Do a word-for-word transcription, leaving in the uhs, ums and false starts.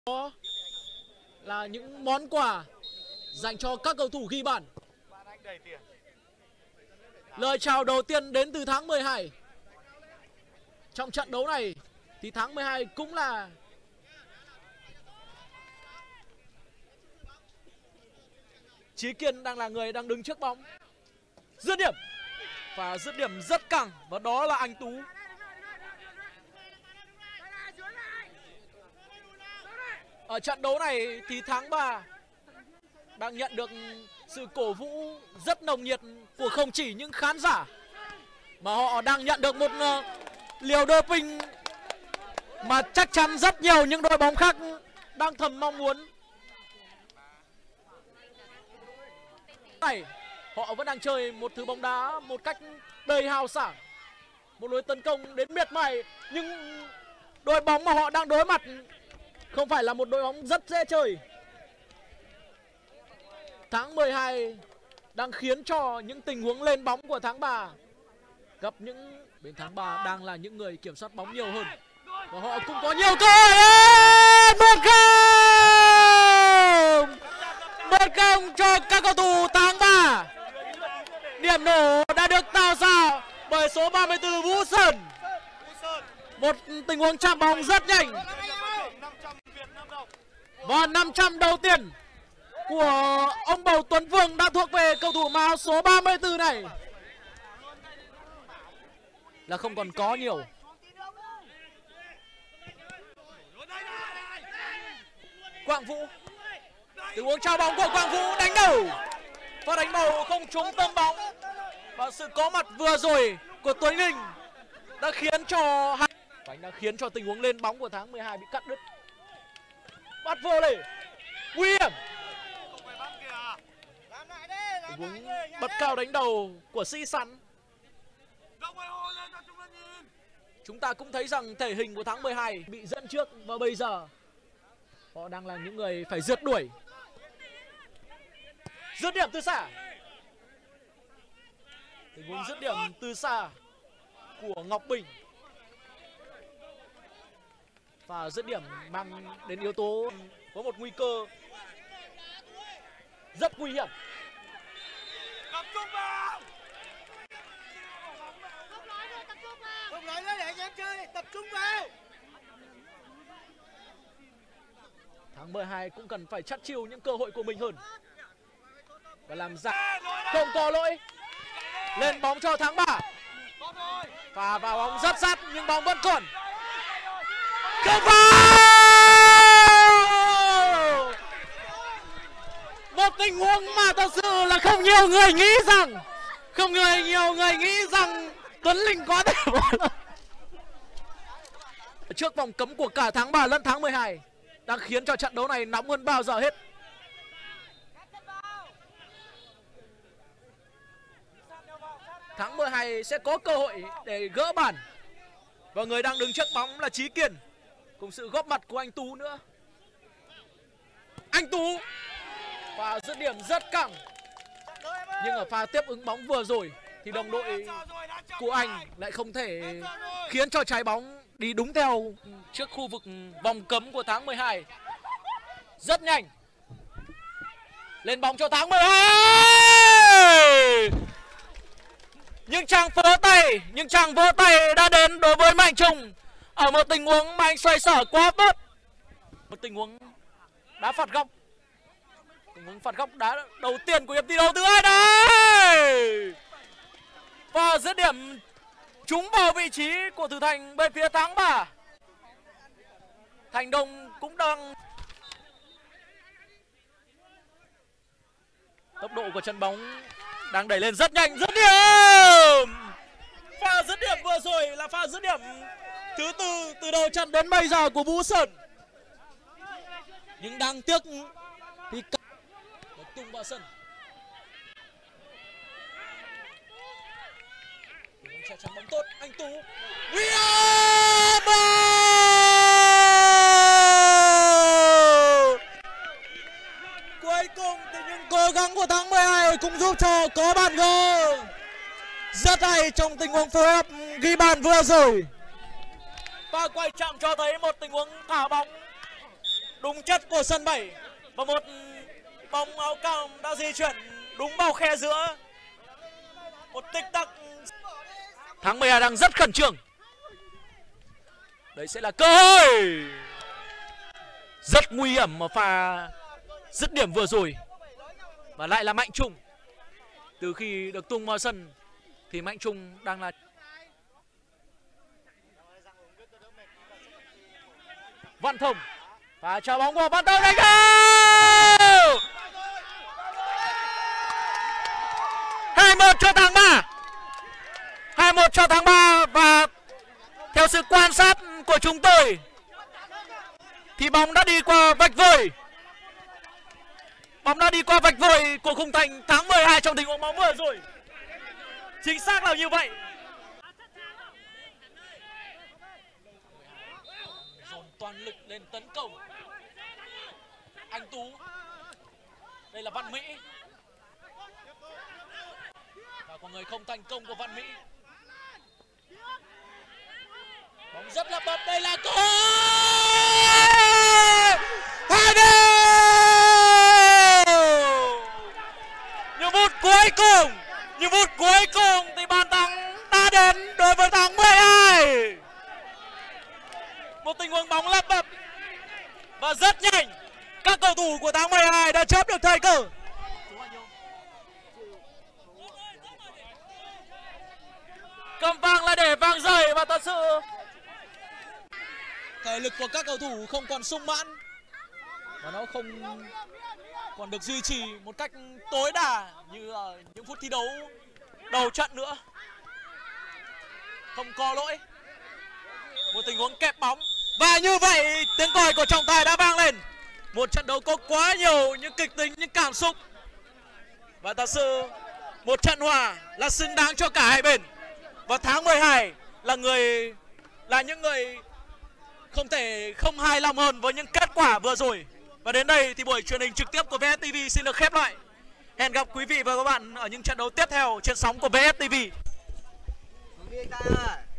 Đó là những món quà dành cho các cầu thủ ghi bàn. Lời chào đầu tiên đến từ tháng mười hai. Trong trận đấu này thì tháng mười hai cũng là Chí Kiên đang là người đang đứng trước bóng. Dứt điểm. Và dứt điểm rất căng. Và đó là anh Tú. Ở trận đấu này thì tháng ba đang nhận được sự cổ vũ rất nồng nhiệt của không chỉ những khán giả, mà họ đang nhận được một uh, liều doping mà chắc chắn rất nhiều những đội bóng khác đang thầm mong muốn. Này, họ vẫn đang chơi một thứ bóng đá một cách đầy hào sảng, một lối tấn công đến miệt mài, nhưng đội bóng mà họ đang đối mặt không phải là một đội bóng rất dễ chơi. Tháng mười hai đang khiến cho những tình huống lên bóng của tháng ba gặp những bên tháng ba đang là những người kiểm soát bóng nhiều hơn, và họ cũng có nhiều cơ hội. Một không một không cho các cầu thủ tháng ba. Điểm nổ đã được tạo ra bởi số ba mươi tư Vũ Sơn. Một tình huống chạm bóng rất nhanh. Và năm trăm đầu tiên của ông Bầu Tuấn Vương đã thuộc về cầu thủ áo số ba mươi tư này. Là không còn có nhiều. Quang Vũ. Tình huống trao bóng của Quang Vũ đánh đầu. Và đánh đầu không trúng tâm bóng. Và sự có mặt vừa rồi của Tuấn Linh đã khiến cho Anh đã khiến cho tình huống lên bóng của tháng mười hai bị cắt đứt. Bắt vô đây. Nguy hiểm. Tình huống bật cao đánh đầu của Sĩ Sắn. Chúng ta cũng thấy rằng thể hình của tháng mười hai bị dẫn trước, và bây giờ họ đang là những người phải rượt đuổi. Dứt điểm từ xa. Tình huống dứt điểm từ xa của Ngọc Bình. Và dứt điểm mang đến yếu tố có một nguy cơ rất nguy hiểm. Tập trung vào. Không nói nữa để anh em chơi, tập trung vào. Tháng mười hai cũng cần phải chắt chiu những cơ hội của mình hơn và làm ra không có lỗi. Lên bóng cho tháng ba. Và vào bóng rất sát nhưng bóng vẫn còn. Không vào. Một tình huống mà thật sự là không nhiều người nghĩ rằng Không người nhiều người nghĩ rằng Tuấn Linh có thể bỏ lỡ. Trước vòng cấm của cả tháng ba lẫn tháng mười hai đang khiến cho trận đấu này nóng hơn bao giờ hết. Tháng mười hai sẽ có cơ hội để gỡ bàn. Và người đang đứng trước bóng là Chí Kiên, cùng sự góp mặt của anh Tú nữa. Anh Tú. Và dứt điểm rất căng. Nhưng ở pha tiếp ứng bóng vừa rồi thì đồng đội của anh lại không thể khiến cho trái bóng đi đúng theo trước khu vực vòng cấm của tháng mười hai. Rất nhanh. Lên bóng cho tháng mười hai. Nhưng chàng vỗ tay, nhưng chàng vỗ tay đã đến đối với Mạnh Trung ở một tình huống mà anh xoay sở quá tốt. Một tình huống đá phạt góc. Tình huống phạt góc đá đầu tiên của hiệp thi đấu thứ hai đây. Và dứt điểm trúng vào vị trí của Tử Thành bên phía tháng ba. Thành Đông cũng đang tốc độ của chân bóng đang đẩy lên rất nhanh. Dứt điểm. Pha dứt điểm vừa rồi là pha dứt điểm thứ tư từ đầu trận đến bây giờ của Vũ Sơn. Nhưng đáng tiếc thì tung vào sân. Chạy chắn bóng tốt, anh Tú. William! Cuối cùng thì những cố gắng của tháng mười hai cũng giúp cho có bàn gol rất hay trong tình huống phối hợp ghi bàn vừa rồi. Và quay chạm cho thấy một tình huống thả bóng đúng chất của sân bảy. Và một bóng áo cam đã di chuyển đúng vào khe giữa. Một tích tắc. Tháng mười hai đang rất khẩn trương. Đấy sẽ là cơ hội. Rất nguy hiểm mà pha dứt điểm vừa rồi. Và lại là Mạnh Trung. Từ khi được tung vào sân thì Mạnh Trung đang là Văn Thông. Và chào bóng của Văn Thông đánh goal. hai một cho tháng ba. hai một cho tháng ba. Và theo sự quan sát của chúng tôi thì bóng đã đi qua vạch vời. Bóng đã đi qua vạch vời của khung thành tháng mười hai trong tình huống bóng vừa rồi. Chính xác là như vậy. Dồn toàn lực lên tấn công. Anh Tú. Đây là Văn Mỹ. Và có người không thành công của Văn Mỹ. Bóng rất là bập. Đây là cơ hai đều. Những phút cuối cùng, những phút cuối cùng thì bàn thắng đã đến đối với tháng mười hai. Một tình huống bóng lấp bập và rất nhanh. Các cầu thủ của tháng mười hai đã chớp được thời cơ. Cầm vang là để vang dời và thật sự thể lực của các cầu thủ không còn sung mãn và nó không còn được duy trì một cách tối đa như ở những phút thi đấu đầu trận nữa. Không có lỗi. Một tình huống kẹp bóng và như vậy tiếng còi của trọng tài đã vang lên. Một trận đấu có quá nhiều những kịch tính, những cảm xúc và thật sự một trận hòa là xứng đáng cho cả hai bên. Và tháng mười hai là người là những người không thể không hài lòng hơn với những kết quả vừa rồi. Và đến đây thì buổi truyền hình trực tiếp của vê ét tê vê xin được khép lại. Hẹn gặp quý vị và các bạn ở những trận đấu tiếp theo trên sóng của vê ét tê vê.